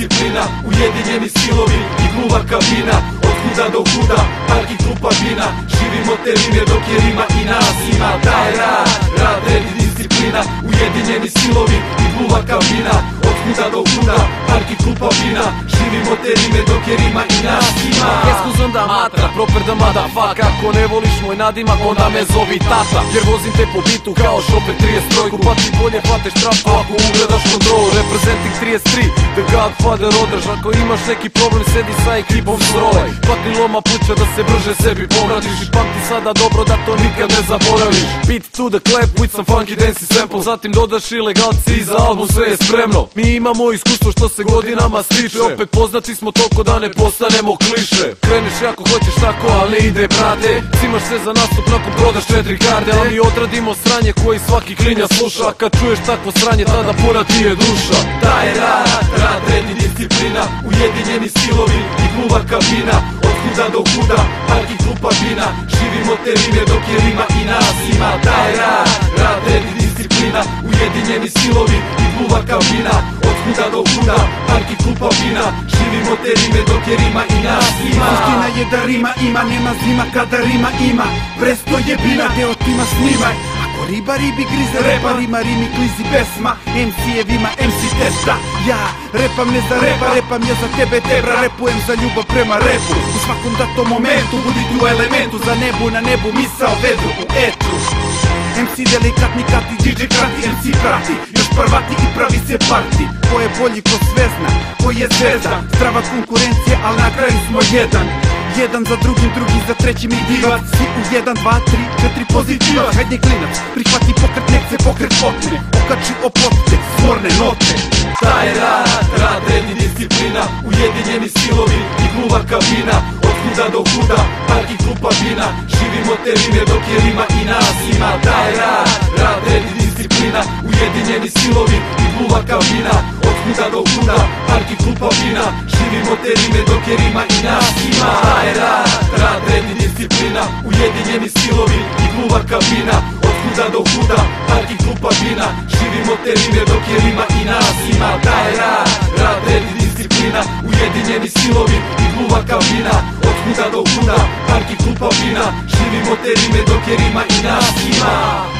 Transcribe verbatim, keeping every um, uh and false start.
disciplina, ujedinjeni silovi i gluva kabina. Od huda do huda, park i klupa vina, živimo te rime dok je rima i nas ima. Taj rad, rad, red i disciplina, ujedinjeni silovi i gluva kabina. Od huda do huda, park i klupa vina, živimo te rime dok je rima i nas ima. Eskuzom da matra, proper da motherfuck. Ako ne voliš moj nadimak, onda me zovi tata, jer vozim te po bitu kao šope trideset tri. Pa ti bolje hvateš trapu ako ugledaš kontrolu. Reprezenting trideset tri, the godfather odraž. Ako imaš neki problem, sedi sa ekipom strolaj. Patni loma puća da se brže sebi pomradiš. I pamti sada dobro da to nikad ne zaboraviš. Beat to the clap with some funky dancey sample. Zatim dodaš ilegalci i za album sve je spremno. Mi imamo iskustvo što se godinama stiče. Opet poznati smo toliko da ne postanemo kliše. Kreneš ako hoćeš tako, ali ide brate. Cimaš se za nastup, nakon prodaš četiri karte. A mi odradimo sranje koji svaki klinja sluša. A kad čuješ takvo sranje, tada puna ti je duša. Taj rad, rad, red i disciplina, ujedinjeni silovi i gluva kabina. Od huda do huda, park i klupa vina, živimo te rime dok je rima i nas ima. Taj rad, rad, red i disciplina, ujedinjeni silovi i gluva kabina. Od huda do huda, park i klupa vina, živimo te rime dok je rima i nas ima. Suština je da rima ima, nema zima kada rima ima. Presto je bina, deo tima snimaj. Ako riba ribi grize repa, rima rimi klizi pesma. em ci-evima em ci testa. Ja repam ne za repa, repam je za tebe tebra. Repujem za ljubav prema repu. U svakom datom momentu budi tu elementu. Za nebu na nebu misao vedru u etru. em ci delikatni kati, di džej krati, em ci prati. Još prvati i pravi se parti. Ko je bolji, ko svezna, ko je zvezda. Zdrava konkurencija, al na kraju smo jedan. Jedan za drugim, drugi za trećim i divac. Svi u jedan, dva, tri, četiri pozitivac. Hajde klinac, prihvati pokret, nek se pokret potne. Okači opote, svorne note. Taj rad, rad, red i disciplina, ujedinjeni silovi i gluva kabina. Od huda do huda, park i klupa vina, živimo te rime dok je rima i nas ima. Taj rad, rad, red i disciplina, ujedinjeni silovi i gluva kabina. Od huda do huda, park i klupa vina, živimo te rime dok je rima i nas ima. Taj rad, rad, red i disciplina, ujedinjeni silovi i gluva kabina. Od huda do huda, park i klupa vina, živimo te rime dok je rima i nas ima. Taj rad, rad, red i disciplina, ujedinjeni silovi i gluva kabina. Od huda do huda, park i klupa vina, živimo te rime dok je rima i nas ima.